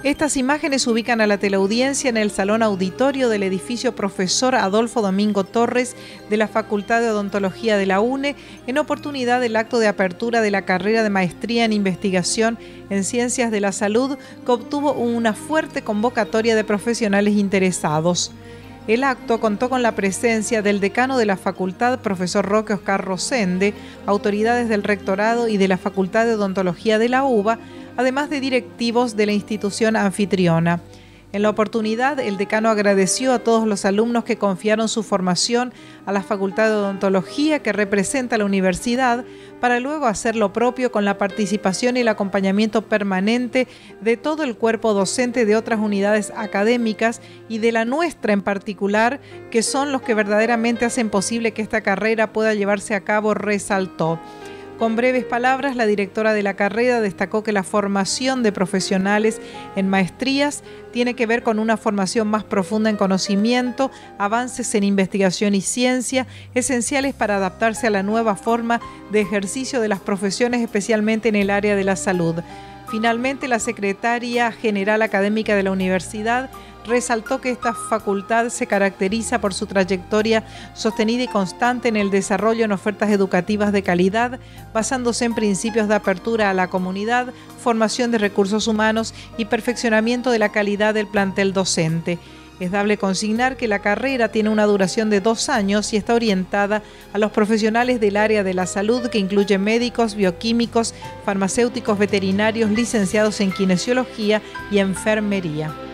Estas imágenes ubican a la teleaudiencia en el salón auditorio del edificio Profesor Adolfo Domingo Torres de la Facultad de Odontología de la UNE en oportunidad del acto de apertura de la carrera de Maestría en Investigación en Ciencias de la Salud, que obtuvo una fuerte convocatoria de profesionales interesados. El acto contó con la presencia del decano de la facultad, profesor Roque Oscar Rosende, autoridades del rectorado y de la Facultad de Odontología de la UBA, además de directivos de la institución anfitriona. En la oportunidad, el decano agradeció a todos los alumnos que confiaron su formación a la Facultad de Odontología que representa la universidad, para luego hacer lo propio con la participación y el acompañamiento permanente de todo el cuerpo docente de otras unidades académicas y de la nuestra en particular, que son los que verdaderamente hacen posible que esta carrera pueda llevarse a cabo, resaltó. Con breves palabras, la directora de la carrera destacó que la formación de profesionales en maestrías tiene que ver con una formación más profunda en conocimiento, avances en investigación y ciencia, esenciales para adaptarse a la nueva forma de ejercicio de las profesiones, especialmente en el área de la salud. Finalmente, la secretaria general académica de la universidad resaltó que esta facultad se caracteriza por su trayectoria sostenida y constante en el desarrollo en ofertas educativas de calidad, basándose en principios de apertura a la comunidad, formación de recursos humanos y perfeccionamiento de la calidad del plantel docente. Es dable consignar que la carrera tiene una duración de 2 años y está orientada a los profesionales del área de la salud, que incluye médicos, bioquímicos, farmacéuticos, veterinarios, licenciados en kinesiología y enfermería.